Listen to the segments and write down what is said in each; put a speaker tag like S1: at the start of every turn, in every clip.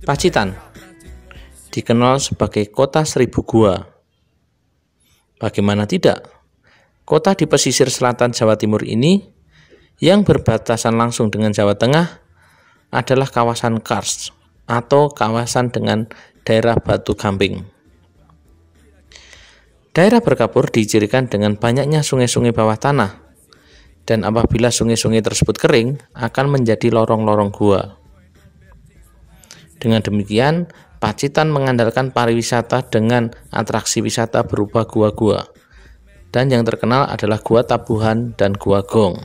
S1: Pacitan dikenal sebagai kota 1000 gua. Bagaimana tidak? Kota di pesisir selatan Jawa Timur ini yang berbatasan langsung dengan Jawa Tengah adalah kawasan Kars atau kawasan dengan daerah Batu Gamping. Daerah berkapur dicirikan dengan banyaknya sungai-sungai bawah tanah, dan apabila sungai-sungai tersebut kering akan menjadi lorong-lorong gua. Dengan demikian, Pacitan mengandalkan pariwisata dengan atraksi wisata berupa gua-gua, dan yang terkenal adalah Gua Tabuhan dan Gua Gong.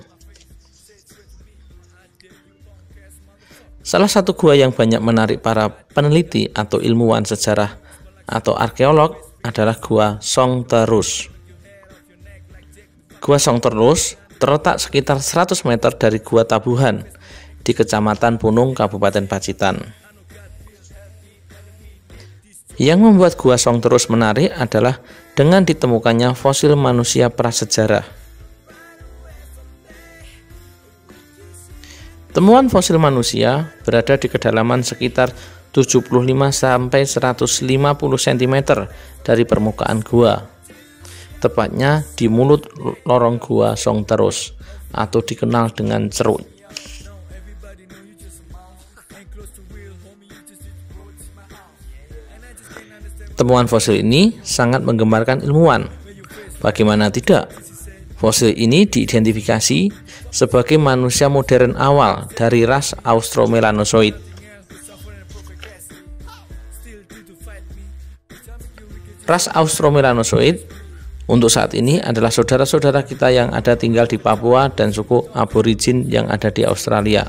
S1: Salah satu gua yang banyak menarik para peneliti atau ilmuwan sejarah atau arkeolog adalah Gua Songterus. Gua Songterus terletak sekitar 100 meter dari Gua Tabuhan di Kecamatan Punung, Kabupaten Pacitan. Yang membuat Gua Songterus menarik adalah dengan ditemukannya fosil manusia prasejarah. Temuan fosil manusia berada di kedalaman sekitar 75 sampai 150 cm dari permukaan gua, tepatnya di mulut lorong Gua Songterus atau dikenal dengan ceruk. Temuan fosil ini sangat menggemparkan ilmuwan. Bagaimana tidak? Fosil ini diidentifikasi sebagai manusia modern awal dari ras Australomelanozoid. Ras Australomelanozoid untuk saat ini adalah saudara-saudara kita yang ada tinggal di Papua dan suku aborigin yang ada di Australia.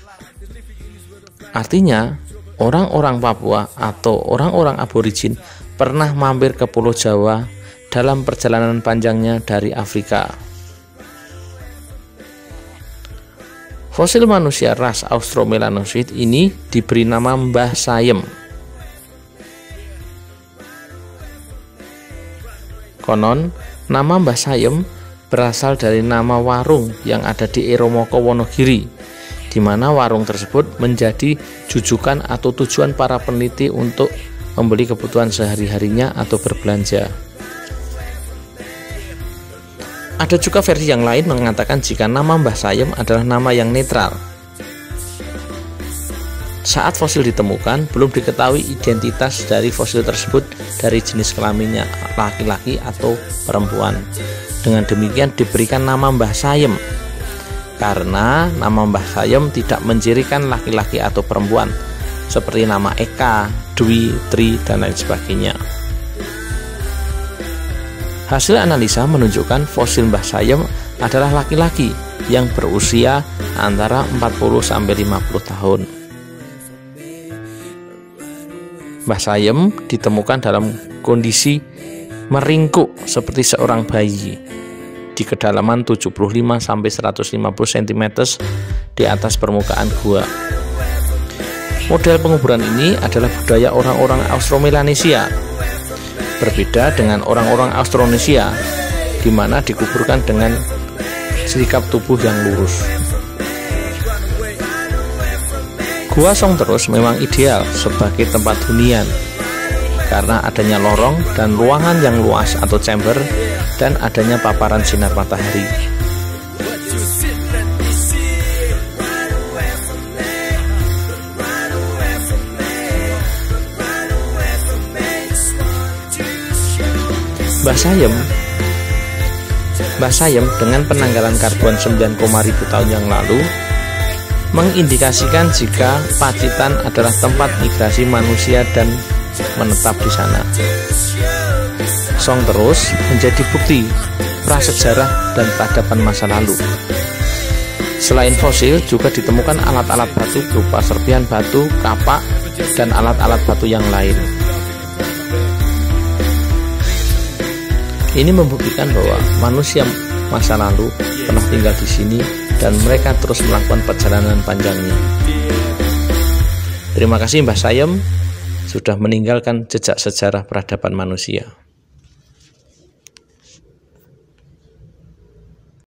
S1: Artinya, orang-orang Papua atau orang-orang aborigin pernah mampir ke Pulau Jawa dalam perjalanan panjangnya dari Afrika. Fosil manusia ras Australomelanozoid ini diberi nama Mbah Sayem. Konon, nama Mbah Sayem berasal dari nama warung yang ada di Eromoko, Wonogiri, di mana warung tersebut menjadi jujukan atau tujuan para peneliti untuk membeli kebutuhan sehari-harinya atau berbelanja. Ada juga versi yang lain mengatakan jika nama Mbah Sayem adalah nama yang netral. Saat fosil ditemukan, belum diketahui identitas dari fosil tersebut dari jenis kelaminnya, laki-laki atau perempuan. Dengan demikian diberikan nama Mbah Sayem, karena nama Mbah Sayem tidak mencirikan laki-laki atau perempuan, seperti nama Eka, Dwi, Tri, dan lain sebagainya. Hasil analisa menunjukkan fosil Mbah Sayem adalah laki-laki yang berusia antara 40-50 tahun. Mbah Sayem ditemukan dalam kondisi meringkuk seperti seorang bayi di kedalaman 75-150 cm di atas permukaan gua. Model penguburan ini adalah budaya orang-orang Austromelanesia. Berbeda dengan orang-orang Austronesia, di mana dikuburkan dengan sikap tubuh yang lurus. Gua Songterus memang ideal sebagai tempat hunian karena adanya lorong dan ruangan yang luas atau chamber dan adanya paparan sinar matahari. Mbah Sayem dengan penanggalan karbon 9,000 tahun yang lalu mengindikasikan jika Pacitan adalah tempat migrasi manusia dan menetap di sana. Songterus menjadi bukti prasejarah dan peradaban masa lalu. Selain fosil, juga ditemukan alat-alat batu berupa serpihan batu, kapak, dan alat-alat batu yang lain. Ini membuktikan bahwa manusia masa lalu pernah tinggal di sini dan mereka terus melakukan perjalanan panjangnya. Terima kasih Mbah Sayem sudah meninggalkan jejak sejarah peradaban manusia.